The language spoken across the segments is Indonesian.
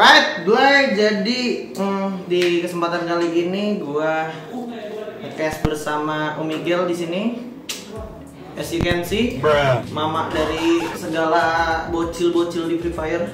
Alright, Blay. Jadi di kesempatan kali ini gua podcast bersama Umigel di sini. As you can see, mama dari segala bocil-bocil di Free Fire.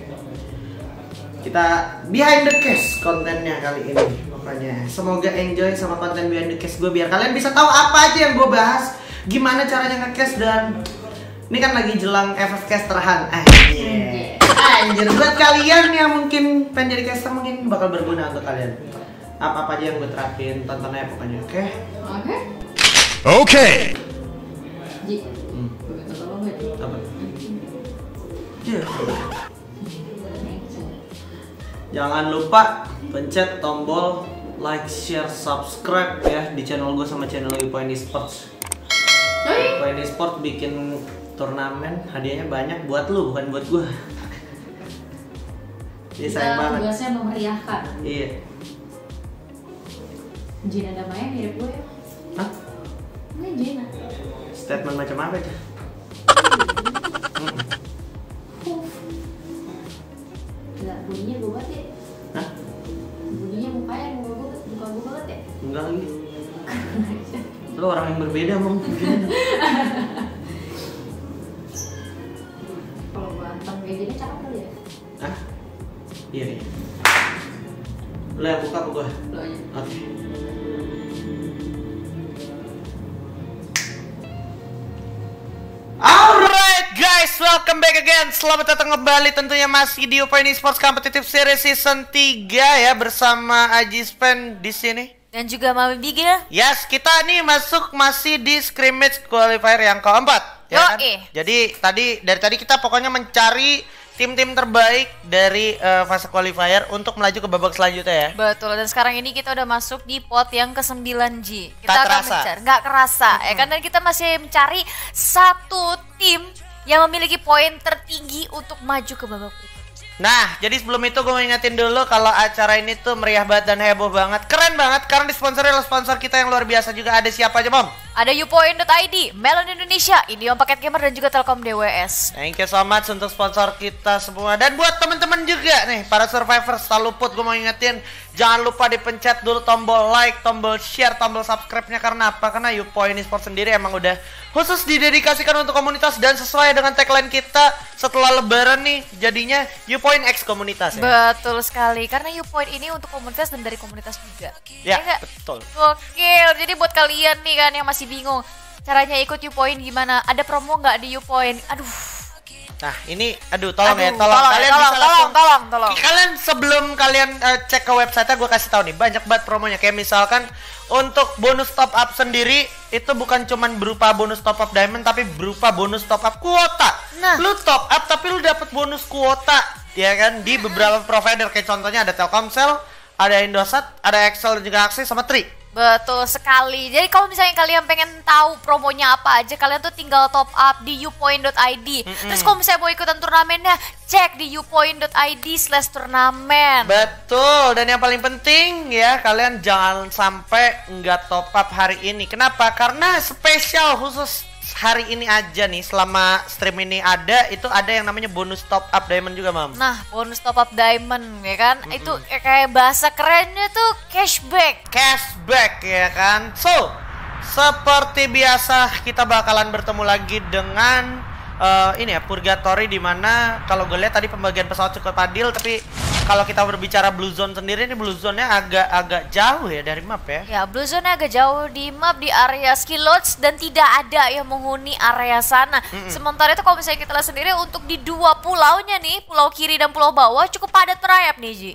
Kita behind the case kontennya kali ini. Pokoknya semoga enjoy sama konten behind the case gue, biar kalian bisa tahu apa aja yang gue bahas, gimana caranya nge-case, dan ini kan lagi jelang FF Casterahan. Anjir, buat kalian yang mungkin pengen jadi caster mungkin bakal berguna untuk kalian. Apa aja yang gue terapin, tontonnya pokoknya, oke? Oke. Ji, gue minta tolong gak, Ji? Apa? Iya. Jangan lupa pencet tombol like, share, subscribe ya di channel gue sama channel Upoint Esports. Upoint Esports bikin turnamen, hadiahnya banyak buat lu, bukan buat gue. Jadi sayang banget. Tugasnya memeriahkan. Iya. Jina dan Maya mirip gue ya? Hah? Ini Jina. Statement macam apa aja? Enggak, bunyinya gue banget ya? Hah? Bunyinya mukanya muka gue banget ya? Enggak lagi. Lu orang yang berbeda mau Kalau ganteng kayak gini cakep kali ya? Hah? Iya. Lu yang buka apa gua? Lo aja. Oke. Alright guys, welcome back again. Selamat datang kembali tentunya masih di Upoint Esports Competitive Series Season 3 ya, bersama Aji Spen di sini. Dan juga Mami Bigil. Yes, kita nih masih di scrimmage qualifier yang keempat. Ya kan? Jadi dari tadi kita pokoknya mencari tim-tim terbaik dari fase qualifier untuk melaju ke babak selanjutnya ya. Betul, dan sekarang ini kita udah masuk di pot yang ke-9 Ji. Kita Tak akan terasa. mencari, nggak kerasa ya kan, dan kita masih mencari satu tim yang memiliki poin tertinggi untuk maju ke babak berikutnya. Nah, jadi sebelum itu gue mau ingetin dulu kalau acara ini tuh meriah banget dan heboh banget. Keren banget karena disponsori oleh sponsor kita yang luar biasa juga. Ada siapa aja, Mom? Ada Upoint.id, Melon Indonesia, Indiom Paket Gamer, dan juga Telkom DWS. Thank you so much untuk sponsor kita semua. Dan buat temen-temen juga nih, para survivors tak luput, gue mau ingetin, jangan lupa dipencet dulu tombol like, tombol share, tombol subscribe-nya. Karena apa? Karena Upoint Esports sendiri emang udah khusus didedikasikan untuk komunitas, dan sesuai dengan tagline kita setelah lebaran nih, jadinya Upoint X komunitas ya. Betul sekali, karena Upoint ini untuk komunitas dan dari komunitas juga. Ya, nggak? betul. Gokil, jadi buat kalian nih kan yang masih bingung caranya ikut Upoint gimana, ada promo nggak di Upoint? Aduh. Nah ini, tolong ya, Tolong, kalian bisa langsung, tolong. kalian sebelum kalian cek ke website-nya, gue kasih tahu nih, banyak banget promonya. Kayak misalkan untuk bonus top up sendiri, itu bukan cuman berupa bonus top up diamond, tapi berupa bonus top up kuota. Nah, Lu top up tapi lu dapet bonus kuota, ya kan, di beberapa provider. Kayak contohnya ada Telkomsel, ada Indosat, ada Excel, dan juga Akses, sama Tri. betul sekali. Jadi kalau misalnya kalian pengen tahu promonya apa aja, kalian tuh tinggal top up di upoint.id. Terus kalau misalnya mau ikutan turnamennya, cek di upoint.id/turnamen. Betul, dan yang paling penting ya, kalian jangan sampai nggak top up hari ini. Kenapa? Karena spesial khusus hari ini aja nih, selama stream ini ada, itu ada yang namanya bonus top up diamond juga, Mam. Nah, bonus top up diamond ya kan, itu kayak bahasa kerennya tuh cashback. Cashback ya kan. So, seperti biasa kita bakalan bertemu lagi dengan ini ya, Purgatory, dimana kalau gue lihat tadi pembagian pesawat cukup adil, tapi kalau kita berbicara Blue Zone sendiri, ini Blue Zone-nya agak jauh ya dari map ya. Ya, Blue Zone agak jauh di map, di area skill lodge, dan tidak ada yang menghuni area sana. Sementara itu kalau misalnya kita lihat sendiri untuk di dua pulaunya nih, pulau kiri dan pulau bawah, cukup padat merayap nih, Ji.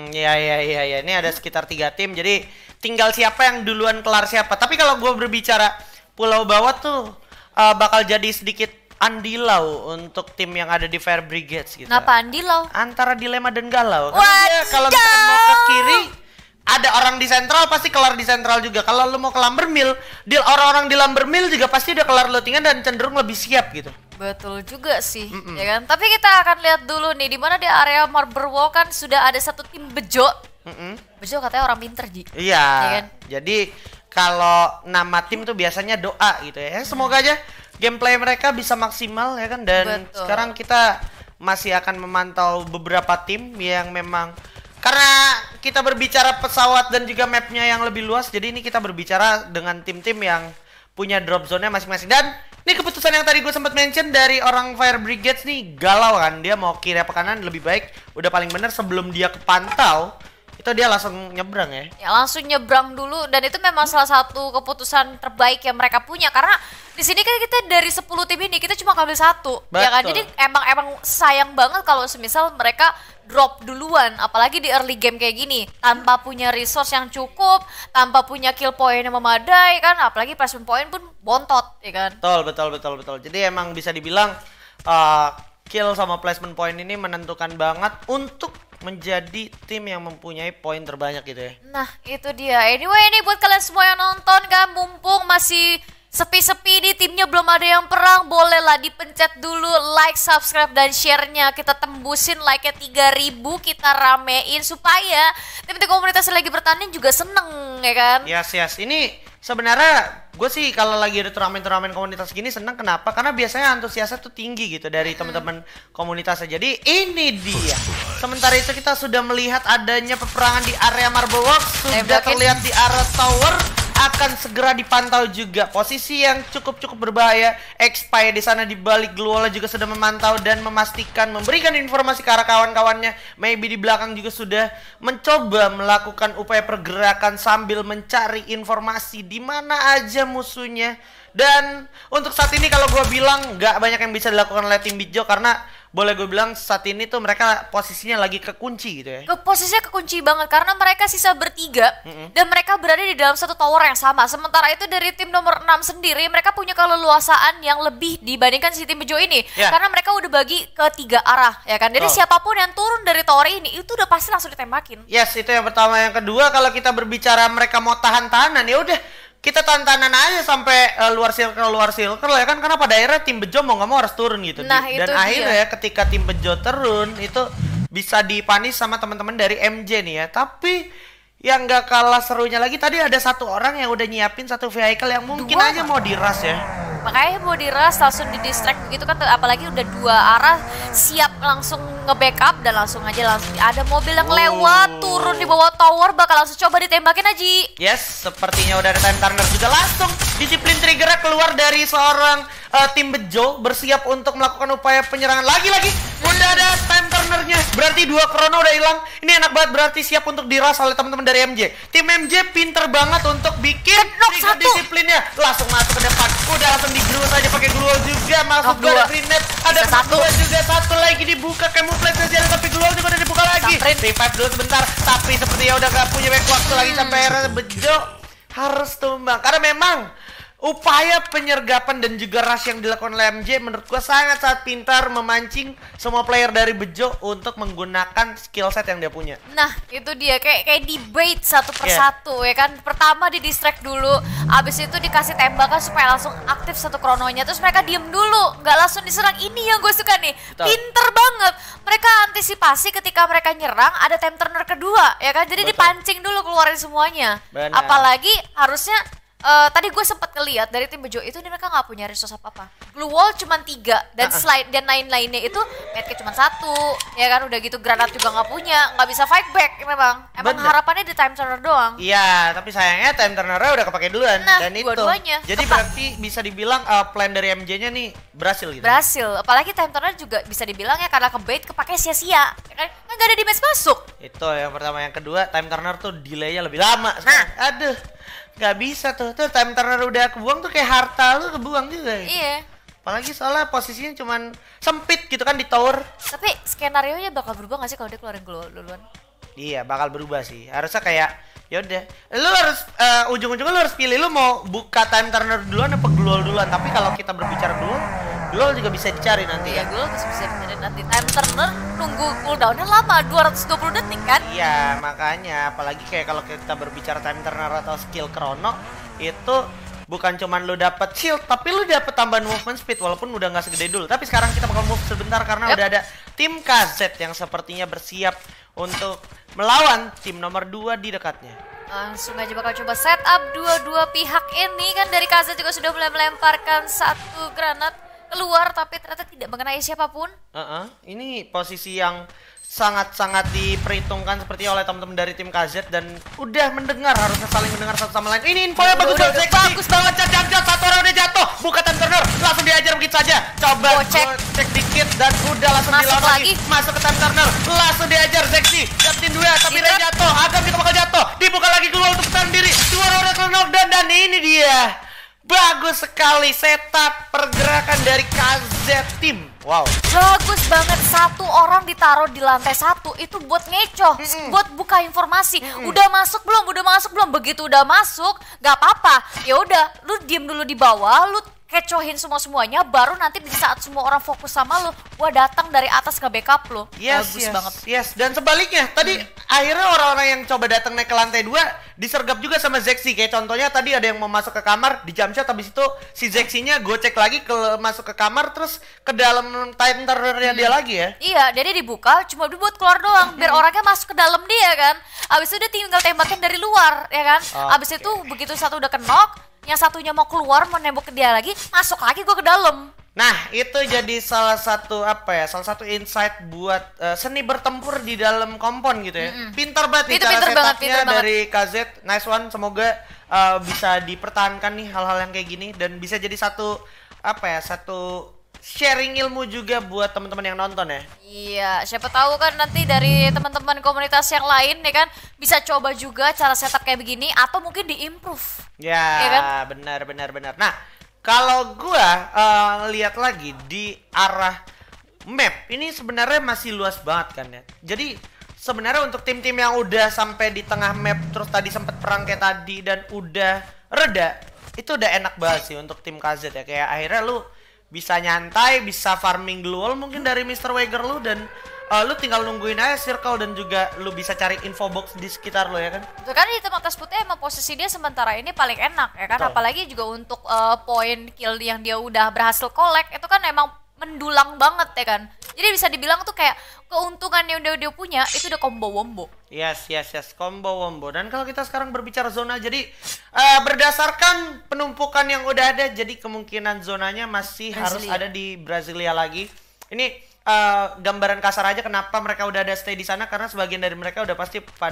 Iya. Ini ada sekitar 3 tim, jadi tinggal siapa yang duluan kelar siapa. Tapi kalau gue berbicara pulau bawah tuh bakal jadi sedikit andilau untuk tim yang ada di Fire Brigades gitu. Kenapa andilau? Antara dilema dan galau. Karena dia kalau misalkan mau ke kiri, ada orang di sentral pasti kelar di sentral juga. Kalau lu mau ke Lumbermill, orang-orang di Lumbermill juga pasti udah kelar lootingan dan cenderung lebih siap gitu. Betul juga sih, ya kan? Tapi kita akan lihat dulu nih, di mana di area Marlborough kan sudah ada satu tim bejo. Bejo katanya orang pinter, Ji. Iya. Ya kan? Jadi kalau nama tim tuh biasanya doa gitu ya. Semoga aja gameplay mereka bisa maksimal ya kan. Dan Betul. sekarang kita masih akan memantau beberapa tim yang memang, karena kita berbicara pesawat dan juga mapnya yang lebih luas, jadi ini kita berbicara dengan tim-tim yang punya drop zone-nya masing-masing. Dan ini keputusan yang tadi gue sempat mention dari orang Fire Brigades nih, galau kan, dia mau kiri apa kanan lebih baik udah paling bener sebelum dia kepantau itu dia langsung nyebrang ya. Ya langsung nyebrang dulu, dan itu memang salah satu keputusan terbaik yang mereka punya, karena di sini kan kita dari 10 tim ini kita cuma ngambil satu. Betul. Ya kan, jadi emang sayang banget kalau semisal mereka drop duluan, apalagi di early game kayak gini, tanpa punya resource yang cukup, tanpa punya kill point yang memadai kan, apalagi placement point pun bontot ya kan. Betul. Jadi emang bisa dibilang kill sama placement point ini menentukan banget untuk menjadi tim yang mempunyai poin terbanyak gitu ya. Nah itu dia. Anyway, ini buat kalian semua yang nonton kan, mumpung masih sepi-sepi nih, timnya belum ada yang perang, bolehlah dipencet dulu like, subscribe, dan share-nya. Kita tembusin like-nya 3.000, kita ramein supaya tim-tim komunitas yang lagi bertanding juga seneng ya kan. Yes. Ini sebenarnya gue sih kalau lagi ada turnamen komunitas gini seneng, kenapa? Karena biasanya antusiasnya tuh tinggi gitu dari teman-teman komunitasnya. Jadi ini dia. Sementara itu kita sudah melihat adanya peperangan di area Marble Works, sudah terlihat di area tower, akan segera dipantau juga. Posisi yang cukup berbahaya. Expire di sana di balik Gluola juga sudah memantau dan memastikan memberikan informasi ke arah kawan-kawannya. Maybe di belakang juga sudah mencoba melakukan upaya pergerakan sambil mencari informasi di mana aja musuhnya. Dan untuk saat ini kalau gue bilang nggak banyak yang bisa dilakukan oleh tim Bijo, karena boleh gue bilang saat ini tuh mereka posisinya lagi kekunci gitu ya. Posisinya kekunci banget karena mereka sisa bertiga dan mereka berada di dalam satu tower yang sama. Sementara itu dari tim nomor 6 sendiri mereka punya keleluasaan yang lebih dibandingkan si tim Bejo ini. Karena mereka udah bagi ke 3 arah ya kan. Jadi siapapun yang turun dari tower ini itu udah pasti langsung ditembakin. Yes, itu yang pertama. Yang kedua, kalau kita berbicara mereka mau tahan-tahanan, ya udah kita tahan-tahanan aja sampai luar circle ya kan, karena pada akhirnya tim Bejo mau nggak mau harus turun gitu. Nah, dan akhirnya ya ketika tim Bejo turun itu bisa dipanis sama teman-teman dari MJ nih ya. Tapi yang nggak kalah serunya lagi, tadi ada satu orang yang udah nyiapin satu vehicle yang mungkin aja mau diras ya. Makanya mau diras langsung di distract begitu kan, apalagi udah 2 arah siap langsung nge-backup, dan langsung ada mobil yang lewat turun di bawah tower, bakal langsung coba ditembakin aja. Yes, sepertinya udah ada time turner juga, langsung disiplin triggernya keluar dari seorang tim Bejo, bersiap untuk melakukan upaya penyerangan. Lagi-lagi udah ada time turnernya, berarti 2 krono udah hilang. Ini enak banget, berarti siap untuk diras oleh teman-teman dari MJ. Tim MJ pinter banget untuk bikin trigger disiplinnya, langsung masuk ke depan, udah langsung di-glue saja pakai glue juga, masuk ke grenade, ada satu lagi dibuka, camouflage saja, tapi glue juga udah dibuka lagi. Revive dulu sebentar, tapi sepertinya udah gak punya banyak waktu lagi sampai akhirnya Bejo harus tumbang. Karena memang upaya penyergapan dan juga rush yang dilakukan oleh MJ menurut gua sangat pintar, memancing semua player dari Bejo untuk menggunakan skill set yang dia punya. Nah itu dia, kayak di bait satu persatu ya kan. Pertama di distract dulu, abis itu dikasih tembakan supaya langsung aktif satu krononya, terus mereka diem dulu, nggak langsung diserang. Ini yang gue suka nih. Pinter banget mereka antisipasi ketika mereka nyerang, ada time turner kedua ya kan, jadi dipancing dulu keluarin semuanya. Apalagi harusnya tadi gue sempat ngeliat dari tim Bejo itu mereka nggak punya resource apa-apa. Blue wall cuma 3 dan slide dan lain-lainnya itu medkit cuma 1 ya kan, udah gitu granat juga nggak punya, nggak bisa fight back memang. Emang harapannya di time turner doang. Iya, tapi sayangnya time turnernya udah kepake duluan. Nah, dan itu jadi berarti bisa dibilang plan dari MJ-nya nih berhasil gitu. Berhasil, apalagi time turner juga bisa dibilang ya karena kebait kepake sia-sia ya kan, nggak ada damage masuk. Itu yang pertama. Yang kedua, time turner tuh delay-nya lebih lama sekarang. Aduh, nggak bisa tuh time turner udah kebuang tuh kayak harta lu kebuang juga. Iya. Apalagi soalnya posisinya cuman sempit gitu kan di tower. Tapi skenario-nya bakal berubah nggak sih kalau dia keluarin duluan? Iya, bakal berubah sih. Harusnya kayak yaudah, lu harus ujung-ujungnya lu harus pilih lu mau buka time turner duluan apa global duluan. Tapi kalau kita berbicara global juga bisa dicari nanti. Iya, global bisa dicari nanti. Time turner nunggu cooldownnya lama, 220 detik kan? Iya, makanya apalagi kayak kalau kita berbicara time turner atau skill chrono itu bukan cuman lu dapet shield, tapi lu dapet tambahan movement speed walaupun udah nggak segede dulu. Tapi sekarang kita bakal move sebentar karena udah ada tim KZ yang sepertinya bersiap untuk melawan tim nomor 2 di dekatnya. Langsung aja bakal coba setup dua-dua pihak ini kan. Dari KZ juga sudah mulai melemparkan 1 granat keluar tapi ternyata tidak mengenai siapapun. Ini posisi yang sangat-sangat diperhitungkan seperti oleh teman-teman dari tim KZ dan udah mendengar, harusnya saling mendengar satu sama lain. Ini infonya bagus banget, bagus banget. Jat, satu orang udah jatuh, buka time turner, langsung diajar begitu saja. Coba cek dikit dan udah langsung dilawan lagi. Masuk ke time turner, langsung diajar Zexy. Dapetin 2 tapi dia jatuh, Agam juga bakal jatuh. Dibuka lagi keluar untuk bertahan diri. 2 orang knockdown dan ini dia. Bagus sekali setup pergerakan dari KZ Team. Wow. Bagus banget, satu orang ditaruh di lantai 1 itu buat ngecoh, buat buka informasi. Udah masuk belum? Begitu udah masuk, gak apa-apa. Ya udah, lu diem dulu di bawah, lu kecohin semuanya, baru nanti di saat semua orang fokus sama lu, gua datang dari atas ke backup lu. Bagus banget. Yes, dan sebaliknya, tadi akhirnya orang-orang yang coba datang naik ke lantai 2 disergap juga sama Zexy. Kayak contohnya tadi ada yang mau masuk ke kamar, di jump shot, habis itu si Zexy-nya gocek lagi masuk ke kamar, terus ke dalam time turner-nya dia lagi ya. Iya, jadi dibuka cuma buat keluar doang, biar orangnya masuk ke dalam dia kan. Abis itu dia tinggal tembakin dari luar, ya kan. Abis itu begitu satu udah kenok, yang satunya mau keluar, mau nembak ke dia lagi, masuk lagi gue ke dalam. Nah, itu jadi salah satu insight buat seni bertempur di dalam kompon gitu ya. Pintar banget nih cara setupnya dari KZ. Nice one, semoga bisa dipertahankan nih hal-hal yang kayak gini dan bisa jadi satu sharing ilmu juga buat teman-teman yang nonton ya. Iya, siapa tahu kan nanti dari teman-teman komunitas yang lain ya kan bisa coba juga cara setup kayak begini atau mungkin diimprove. Ya kan? benar. Nah, kalau gua lihat lagi di arah map ini sebenarnya masih luas banget kan ya. Jadi sebenarnya untuk tim-tim yang udah sampai di tengah map terus tadi sempat perang kayak tadi dan udah reda, itu udah enak banget sih untuk tim KZ ya. Kayak akhirnya lu bisa nyantai, bisa farming global mungkin dari Mr. Wager lu dan lu tinggal nungguin aja circle dan juga lu bisa cari info box di sekitar lu ya kan. Itu kan hitam atas putih emang posisi dia sementara ini paling enak ya kan. Apalagi juga untuk poin kill yang dia udah berhasil collect itu kan emang mendulang banget ya kan. Jadi bisa dibilang tuh kayak keuntungan yang udah dia punya itu udah combo wombo. Yes, combo wombo. Dan kalau kita sekarang berbicara zona, jadi berdasarkan penumpukan yang udah ada, jadi kemungkinan zonanya masih harus ada di Brasilia lagi. Ini gambaran kasar aja kenapa mereka udah ada stay di sana, karena sebagian dari mereka udah pasti pada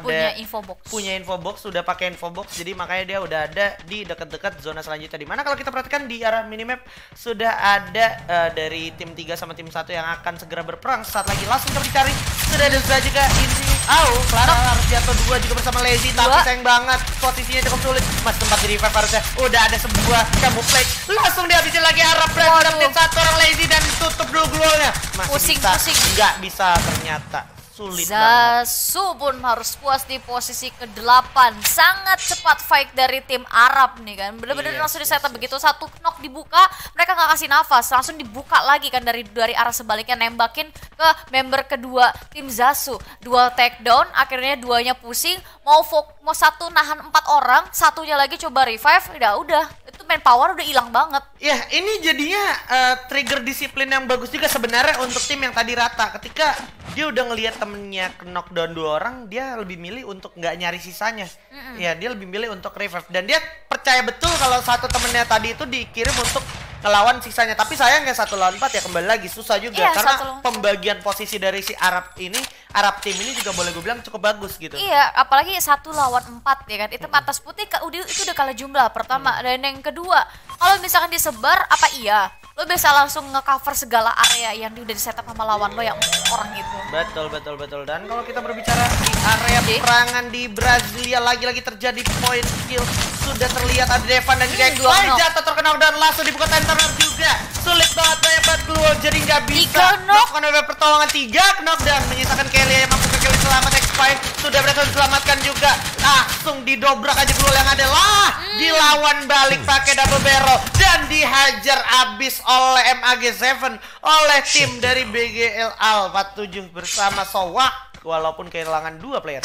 punya info box, sudah pakai info box, jadi makanya dia udah ada di dekat-dekat zona selanjutnya. Dimana kalau kita perhatikan di arah minimap sudah ada dari tim 3 sama tim 1 yang akan segera berperang saat lagi langsung dicari. Sudah ada juga ini. Clara harus jatuh 2 juga bersama Lazy, tapi sayang banget posisinya cukup sulit. Mas tempat di revive harusnya udah ada sebuah camouflage, langsung dihabisin lagi arah dapetin 1 orang Lazy dan tutup dulu glownya. Pusing. Nggak bisa ternyata. Sulit Zasu pun harus puas di posisi ke-8. Sangat cepat fight dari tim Arab nih kan. Bener-bener langsung di setup begitu satu knock dibuka, mereka nggak kasih nafas, langsung dibuka lagi kan dari arah sebaliknya, nembakin ke member kedua tim Zasu. 2 takedown, akhirnya 2-nya pusing, mau satu nahan 4 orang, satunya lagi coba revive, udah itu manpower udah hilang banget. Ya, ini jadinya trigger disiplin yang bagus juga sebenarnya untuk tim yang tadi rata. Ketika dia udah ngelihat temennya knockdown 2 orang, dia lebih milih untuk nggak nyari sisanya. Ya, dia lebih milih untuk revive. Dan dia percaya betul kalau satu temennya tadi itu dikirim untuk ngelawan sisanya. Tapi sayangnya 1 lawan 4 ya kembali lagi susah juga. Karena pembagian posisi dari si Arab tim ini juga boleh gue bilang cukup bagus gitu. Iya, apalagi 1 lawan 4 ya kan. Itu atas putih itu udah kalah jumlah pertama. Dan yang kedua, kalau misalkan disebar apa iya? Lo bisa langsung nge-cover segala area yang udah di-setup sama lawan lo yang orang itu. Betul. Dan kalau kita berbicara di area perangan di Brasilia, lagi-lagi terjadi point kill. Sudah terlihat ada Devan dan juga jatuh terkena dan langsung dibuka time turner juga. Sulit banget, banyak banget keluar, jadi nggak bisa melakukan ada pertolongan. 3 knock dan menyisakan Kelly yang mampu ke Kelly selamat. X5 sudah berhasil diselamatkan juga. Langsung didobrak aja keluar yang ada lah. Dilawan balik pakai double barrel dan dihajar abis oleh MAG7 oleh tim dari BGL Alpha 7 bersama Sowak. Walaupun kehilangan 2 player.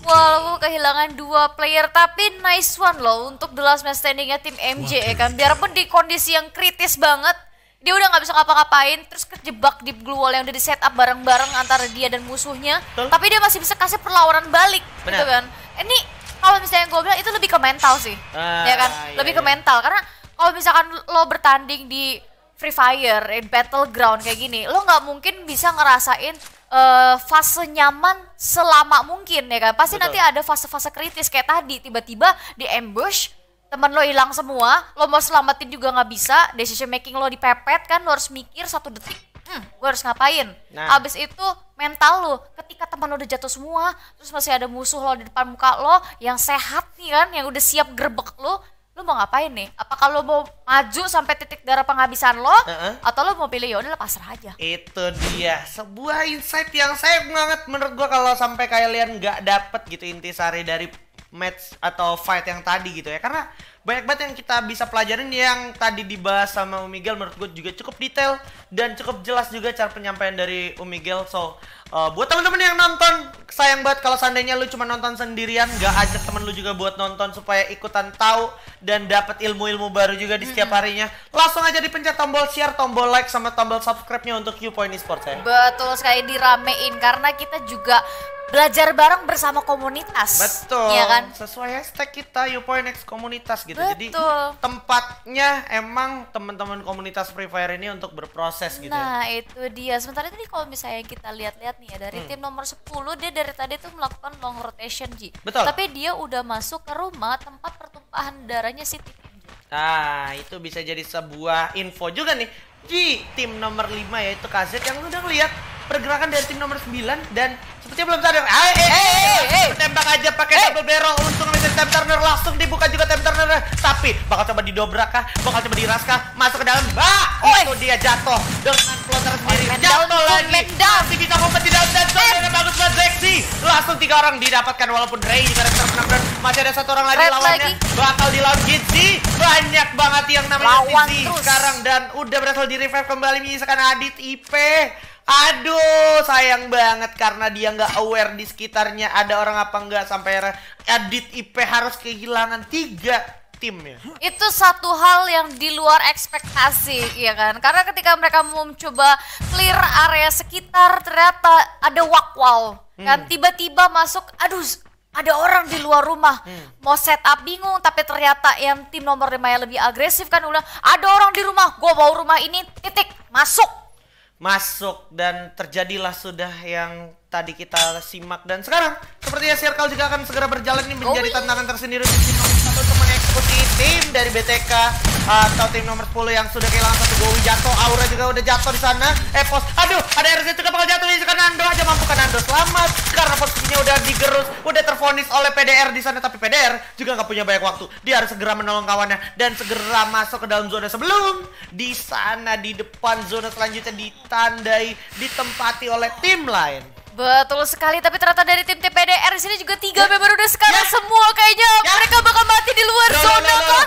Tapi nice one loh untuk the last man standingnya tim MJ ya kan. Biarpun di kondisi yang kritis banget, dia udah nggak bisa ngapa-ngapain, terus kejebak di glue wall yang udah di setup bareng-bareng antara dia dan musuhnya. Tapi dia masih bisa kasih perlawanan balik, gitu kan. Ini kalau misalnya gue bilang itu lebih ke mental sih, ya kan? Lebih ke mental, karena kalau misalkan lo bertanding di Free Fire, Battleground kayak gini, lo nggak mungkin bisa ngerasain fase nyaman selama mungkin ya kan. Pasti Betul. nanti ada fase-fase kritis kayak tadi, tiba-tiba di ambush, temen lo hilang semua, lo mau selamatin juga nggak bisa, decision making lo dipepet kan, lo harus mikir 1 detik, gue harus ngapain. Nah. Abis itu mental lo, ketika teman lo udah jatuh semua, terus masih ada musuh lo di depan muka lo yang sehat nih kan, yang udah siap gerbek lo mau ngapain nih? Apakah lo mau maju sampai titik darah penghabisan lo, atau lo mau pilih ya udah pasrah aja? Itu dia sebuah insight yang sayang banget menurut gua kalau sampai kalian nggak dapet gitu intisari dari match atau fight yang tadi gitu ya, karena banyak banget yang kita bisa pelajarin yang tadi dibahas sama Umigel. Menurut gue juga cukup detail dan cukup jelas juga cara penyampaian dari Umigel. So buat teman-teman yang nonton, sayang banget kalau seandainya lu cuma nonton sendirian, gak ajak temen lu juga buat nonton supaya ikutan tahu dan dapat ilmu-ilmu baru juga di setiap harinya. Langsung aja dipencet tombol share, tombol like, sama tombol subscribe-nya untuk Upoint Esports ya. Betul sekali, diramein karena kita juga belajar bareng bersama komunitas. Betul. Iya kan? Sesuai hashtag kita Upoint X komunitas gitu. Jadi Betul. tempatnya emang teman-teman komunitas Free Fire ini untuk berproses gitu. Nah itu dia. Sementara itu nih kalau misalnya kita lihat-lihat nih ya, dari tim nomor 10 dia dari tadi tuh melakukan long rotation, Ji. Betul. Tapi dia udah masuk ke rumah tempat pertumpahan darahnya si tim. Nah, itu bisa jadi sebuah info juga nih. Ji, tim nomor 5 yaitu KZ yang udah ngeliat pergerakan dari tim nomor 9 dan sepertinya belum sadar. Tembak aja pakai double barrel, untung bisa time turner, langsung dibuka juga time turner. Tapi bakal coba didobrak kah? Bakal coba diras kah? Masuk ke dalam. Itu dia jatuh dengan floater sendiri. Jatuh lagi. Masih bisa ngumpet di dalam dan zone bagus buat Zexy. Langsung 3 orang didapatkan walaupun Ray juga terkena. Masih ada 1 orang lagi Red lawannya. lagi. Bakal dilawan Gizzy. Banyak banget yang namanya Lawan Gizzy terus. sekarang dan udah berhasil di revive kembali menyisakan Adit IP. Aduh, sayang banget karena dia nggak aware di sekitarnya ada orang apa enggak sampai Adit IP harus kehilangan 3 timnya. Itu satu hal yang di luar ekspektasi, ya kan? Karena ketika mereka mau mencoba clear area sekitar, ternyata ada wakwal, kan? Tiba-tiba masuk, aduh, ada orang di luar rumah. Mau setup bingung, tapi ternyata yang tim nomor 5 yang lebih agresif kan udah, ada orang di rumah, gue mau rumah ini, titik, masuk. Dan terjadilah sudah yang tadi kita simak dan sekarang sepertinya Circle juga akan segera berjalan ini menjadi tantangan tersendiri untuk tim nomor 1 untuk mengeksekusi tim dari BTK atau tim nomor 10 yang sudah kehilangan 1 Gowi jatuh. Aura juga udah jatuh di sana. Epos, aduh, ada RZ juga bakal jatuh di sana. Nando aja mampu kan Nando selamat karena posisinya udah digerus, udah tervonis oleh PDR di sana, tapi PDR juga nggak punya banyak waktu. Dia harus segera menolong kawannya dan segera masuk ke dalam zona sebelum di sana di depan zona selanjutnya ditandai ditempati oleh tim lain. Betul sekali, tapi ternyata dari tim PDR di sini juga 3 member udah sekarang semua kayaknya mereka bakal mati di luar zona kah?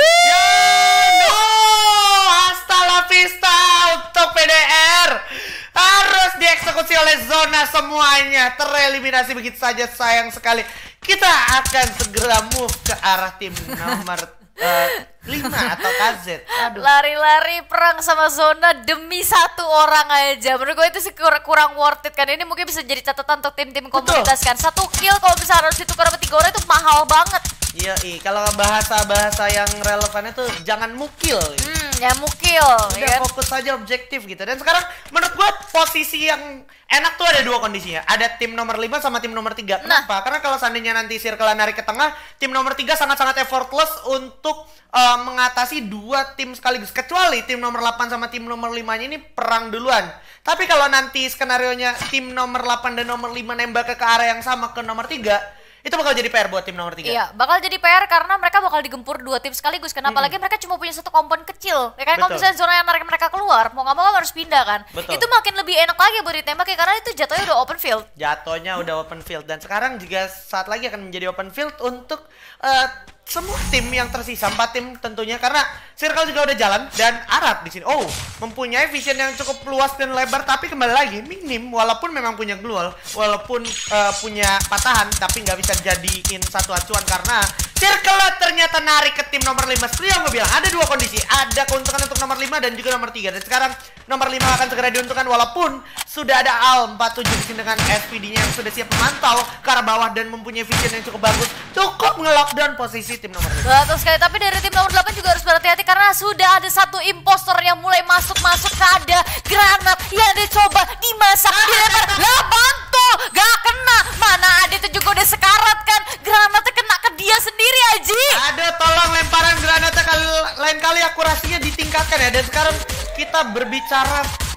No, hasta la vista untuk PDR. Harus dieksekusi oleh zona semuanya. Tereliminasi begitu saja, sayang sekali. Kita akan segera move ke arah tim nomor 5 atau KZ. Aduh. Lari-lari perang sama zona demi 1 orang aja. Menurut gue itu sih kurang worth it kan. Ini mungkin bisa jadi catatan untuk tim-tim komunitas kan. 1 kill kalau misalnya harus ditukar sama 3 orang itu mahal banget. Iya, kalau bahasa-bahasa yang relevannya tuh jangan mukil. Ya mukil. Udah Ya kan? fokus aja objektif gitu. Dan sekarang menurut gua posisi yang enak tuh ada 2 kondisinya. Ada tim nomor 5 sama tim nomor 3. Kenapa? Karena kalau seandainya nanti Circle narik ke tengah, tim nomor 3 sangat-sangat effortless untuk mengatasi 2 tim sekaligus. Kecuali tim nomor 8 sama tim nomor 5-nya ini perang duluan. Tapi kalau nanti skenarionya tim nomor 8 dan nomor 5 nembak ke arah yang sama ke nomor 3, itu bakal jadi PR buat tim nomor 3. Iya, bakal jadi PR karena mereka bakal digempur 2 tim sekaligus. Kenapa lagi mereka cuma punya 1 kompon kecil. Ya kan, kalau Betul. misalnya zona yang narik mereka keluar, mau nggak mau harus pindah kan. Betul. Itu makin lebih enak lagi buat ditembak ya, karena itu jatuhnya udah open field. Jatuhnya udah open field dan sekarang juga saat lagi akan menjadi open field untuk semua tim yang tersisa, 4 tim tentunya, karena Circle juga udah jalan dan Arab di sini. Mempunyai vision yang cukup luas dan lebar, tapi kembali lagi minim walaupun memang punya glual, walaupun punya patahan, tapi nggak bisa jadiin satu acuan karena Circle ternyata narik ke tim nomor 5. Seperti yang gue bilang, ada 2 kondisi, ada keuntungan untuk nomor 5 dan juga nomor 3. Dan sekarang nomor 5 akan segera diuntungkan walaupun sudah ada Al 47 di sini dengan SPD-nya yang sudah siap memantau ke arah bawah dan mempunyai vision yang cukup bagus, cukup nge-lockdown posisi tim nomor 5. Betul sekali, tapi dari tim nomor 8 juga harus berhati-hati karena sudah ada satu impostor yang mulai masuk-masuk ke ada granat yang dicoba dimasak, dilempar, lah bantu, gak kena. Mana ada itu juga udah sekarat kan, granatnya kena ke dia sendiri Aji. Ada, tolong lemparan granatnya lain kali akurasinya ditingkatkan ya. Dan sekarang kita berbicara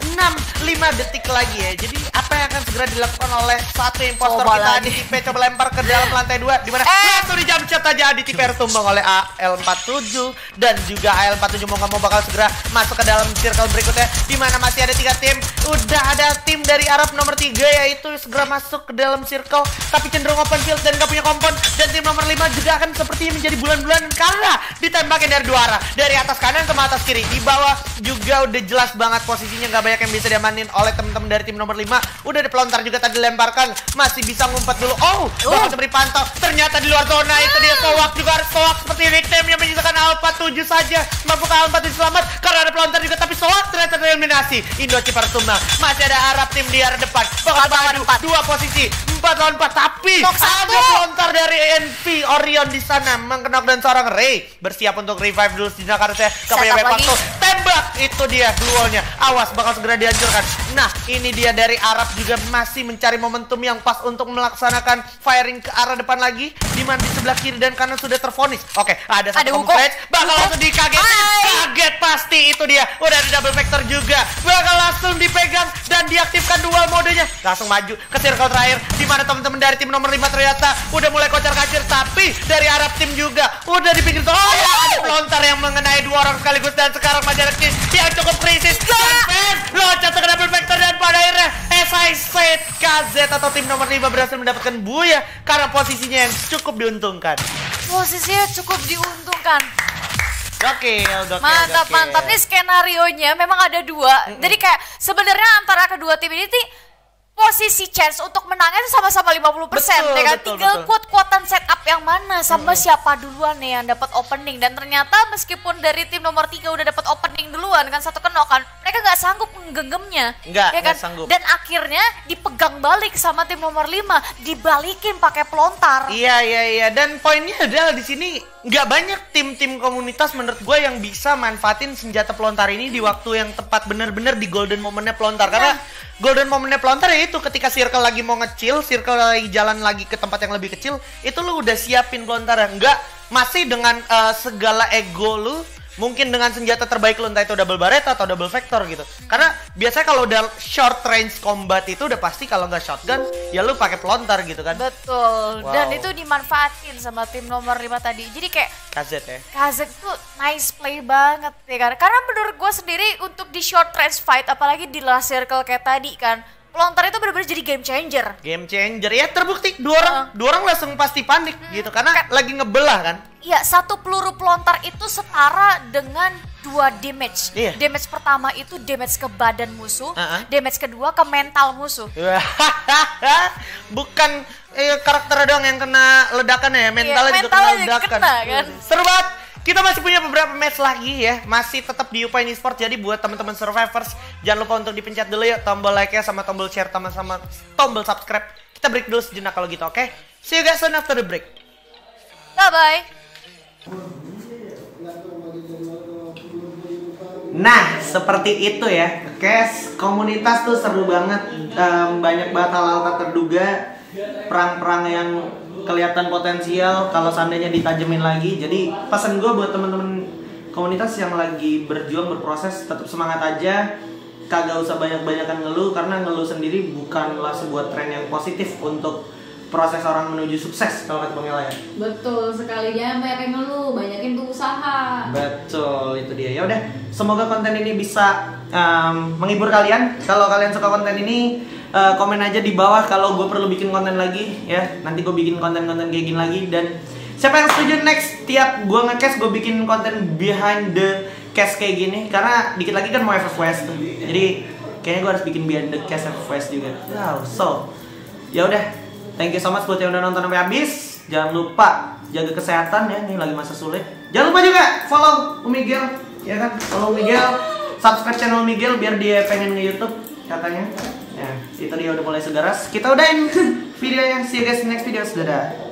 5 detik lagi ya. Jadi apa yang akan segera dilakukan oleh satu impostor kita ADTP, coba lempar ke dalam lantai 2 di mana langsung di jump shot aja ADTP tumbang oleh AL47 dan juga AL47 mau bakal segera masuk ke dalam circle berikutnya di mana masih ada 3 tim. Udah ada tim dari Arab nomor 3 yaitu segera masuk ke dalam circle tapi cenderung open field dan gak punya kompon, dan tim nomor 5 juga akan sepertinya menjadi bulan-bulanan karena ditembakin dari 2 arah, dari atas kanan ke atas kiri. Di bawah juga udah jelas banget posisinya, gak banyak yang bisa diamanin oleh teman-teman dari tim nomor 5. Udah ada pelontar juga tadi dilemparkan, masih bisa ngumpet dulu. Bakal seperti pantau, ternyata di luar zona. Itu dia Sowak juga harus Sowak seperti victim yang menyisakan AL47 saja. Mampu ke AL47 selamat karena ada pelontar juga, tapi Sowak ternyata tereliminasi. Indo Cipar tumbang. Masih ada Arab tim di arah depan, bakal maju 2 posisi 4 lawan 4, tapi ada pelontar dari NV Orion di sana mengkenok dan seorang Ray bersiap untuk revive dulu di Jakarta. Gak punya waktu, tembak, itu dia duelnya. Awas bakal segera dihancurkan. Nah, ini dia dari Arab juga masih mencari momentum yang pas untuk melaksanakan firing ke arah depan lagi, di mana di sebelah kiri dan kanan sudah terfonis. Oke, ada satu flash, bakal langsung dikagetin. Kaget pasti, itu dia. Udah ada double vector juga, bakal langsung dipegang dan diaktifkan dual modenya. Langsung maju ke circle terakhir, di mana teman-teman dari tim nomor 5 ternyata udah mulai kocar-kacir, tapi dari Arab tim juga udah di pinggir. Ada pelontar yang mengenai 2 orang sekaligus, dan sekarang masih ada Kiss yang cukup krisis. Dan loncat ke double vector, dan pada akhirnya SIZ KZ atau tim nomor 5 berhasil mendapatkan buaya karena posisinya yang cukup diuntungkan. Posisinya cukup diuntungkan. Gokil. Mantap. Nih skenarionya memang ada 2. Jadi kayak sebenarnya antara kedua tim ini posisi chance untuk menangnya itu sama-sama 50%, ya kan? Tinggal kuat-kuatan setup yang mana sama siapa duluan nih yang dapat opening. Dan ternyata meskipun dari tim nomor 3 udah dapat opening duluan kan, satu kenok kan, mereka nggak sanggup menggenggamnya, ya kan? Sanggup. Dan akhirnya dipegang balik sama tim nomor 5, dibalikin pakai pelontar. Iya. Dan poinnya adalah di sini nggak banyak tim-tim komunitas menurut gue yang bisa manfaatin senjata pelontar ini di waktu yang tepat, bener-bener di golden momennya pelontar. Karena golden momennya pelontar ya itu ketika circle lagi mau ngecil, circle lagi jalan lagi ke tempat yang lebih kecil, itu lu udah siapin pelontar ya. Nggak masih dengan segala ego lu, mungkin dengan senjata terbaik lu, entah itu double barretta atau double vector gitu. Karena biasanya kalau udah short range combat itu udah pasti kalau nggak shotgun ya lu pakai pelontar gitu kan. Betul. Dan itu dimanfaatin sama tim nomor 5 tadi. Jadi kayak KZ ya. KZ tuh nice play banget ya kan. Karena menurut gue sendiri untuk di short range fight, apalagi di last circle kayak tadi kan, pelontar itu benar-benar jadi game changer. Game changer ya, terbukti dua orang langsung pasti panik gitu karena lagi ngebelah kan. Iya, 1 peluru pelontar itu setara dengan 2 damage. Damage pertama itu damage ke badan musuh, damage kedua ke mental musuh. Bukan karakter doang yang kena ledakan ya, mentalnya juga kena ledakan. Kan? Seru banget. Kita masih punya beberapa match lagi ya, masih tetap di Upine Esports. Jadi buat teman-teman survivors, jangan lupa untuk dipencet dulu ya tombol like-nya sama tombol share sama tombol subscribe. Kita break dulu sejenak kalau gitu, oke? See you guys soon after the break. Bye-bye. Nah, seperti itu ya, guys. Komunitas tuh seru banget, banyak banget hal-hal tak terduga, perang-perang yang kelihatan potensial kalau seandainya ditajemin lagi. Jadi pesan gue buat temen-temen komunitas yang lagi berjuang berproses, tetap semangat aja, kagak usah banyak-banyakan ngeluh, karena ngeluh sendiri bukanlah sebuah tren yang positif untuk proses orang menuju sukses kalau kata Bang Ella ya. Betul sekali, jangan banyak yang ngeluh, banyakin tuh usaha. Betul, itu dia. Ya udah, semoga konten ini bisa menghibur kalian. Kalau kalian suka konten ini, komen aja di bawah kalau gue perlu bikin konten lagi ya. Nanti gue bikin konten-konten kayak gini lagi. Dan siapa yang setuju next tiap gue nge-cast gue bikin konten behind the cast kayak gini, karena dikit lagi kan mau FFWS tuh. Jadi kayaknya gue harus bikin behind the cast FFWS juga. Wow, so ya udah, thank you so much buat yang udah nonton sampai habis. Jangan lupa jaga kesehatan ya, ini lagi masa sulit. Jangan lupa juga follow Umigel ya kan, follow Umigel, subscribe channel Umigel biar dia pengen nge-YouTube katanya. Ya, itu dia udah mulai segaras. Kita udahin videonya. See you guys in next video. Dadah.